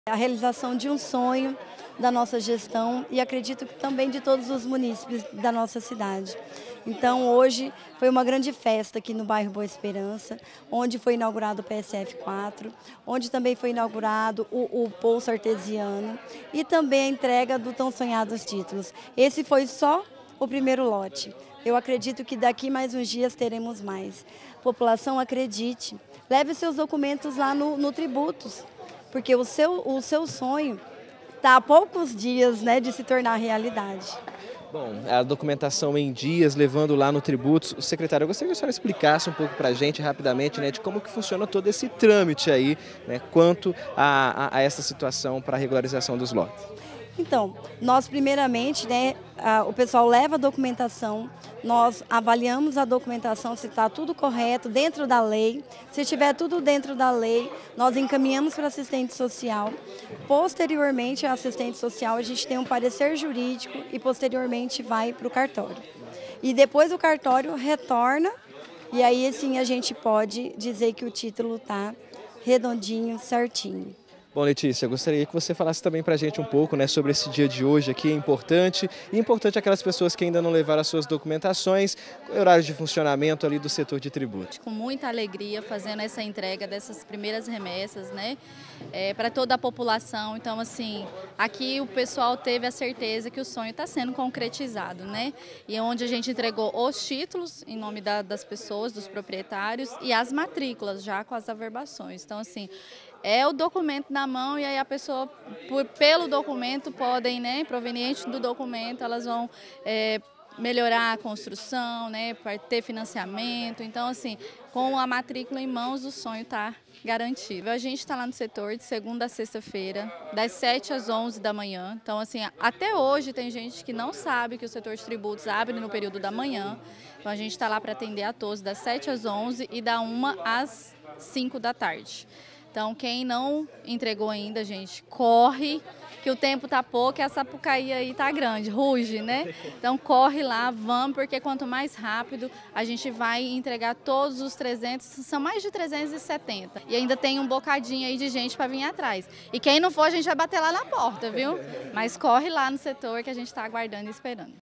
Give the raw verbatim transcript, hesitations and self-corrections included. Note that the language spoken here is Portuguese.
A realização de um sonho da nossa gestão e acredito que também de todos os munícipes da nossa cidade. Então hoje foi uma grande festa aqui no bairro Boa Esperança, onde foi inaugurado o P S F quatro, onde também foi inaugurado o, o Poço Artesiano e também a entrega do tão sonhados títulos. Esse foi só o primeiro lote. Eu acredito que daqui mais uns dias teremos mais. População, acredite, leve seus documentos lá no, no Tributos, porque o seu, o seu sonho está há poucos dias, né, de se tornar realidade. Bom, a documentação em dias, levando lá no Tributos. Secretário, eu gostaria que a senhora explicasse um pouco para a gente, rapidamente, né, de como que funciona todo esse trâmite aí, né, quanto a, a, a essa situação para a regularização dos lotes. Então, nós primeiramente, né, a, o pessoal leva a documentação, nós avaliamos a documentação se está tudo correto, dentro da lei. Se estiver tudo dentro da lei, nós encaminhamos para a assistente social. Posteriormente, a assistente social, a gente tem um parecer jurídico e posteriormente vai para o cartório. E depois o cartório retorna e aí assim a gente pode dizer que o título está redondinho, certinho. Bom, Letícia, eu gostaria que você falasse também para a gente um pouco, né, sobre esse dia de hoje aqui, é importante, e importante aquelas pessoas que ainda não levaram as suas documentações, horário de funcionamento ali do setor de tributos. Com muita alegria fazendo essa entrega dessas primeiras remessas, né, é, para toda a população. Então, assim, aqui o pessoal teve a certeza que o sonho está sendo concretizado, né, e onde a gente entregou os títulos em nome da, das pessoas, dos proprietários, e as matrículas já com as averbações. Então, assim, é o documento na mão e aí a pessoa, por, pelo documento, podem, né, proveniente do documento, elas vão é, melhorar a construção, né, para ter financiamento. Então, assim, com a matrícula em mãos, o sonho está garantido. A gente está lá no setor de segunda a sexta-feira, das sete às onze da manhã. Então, assim, até hoje tem gente que não sabe que o setor de tributos abre no período da manhã. Então, a gente está lá para atender a todos das sete às onze e da uma às cinco da tarde. Então, quem não entregou ainda, gente, corre, que o tempo tá pouco e a Sapucaí aí tá grande, ruge, né? Então, corre lá, vamos, porque quanto mais rápido a gente vai entregar todos os trezentos, são mais de trezentos e setenta. E ainda tem um bocadinho aí de gente para vir atrás. E quem não for, a gente vai bater lá na porta, viu? Mas corre lá no setor que a gente está aguardando e esperando.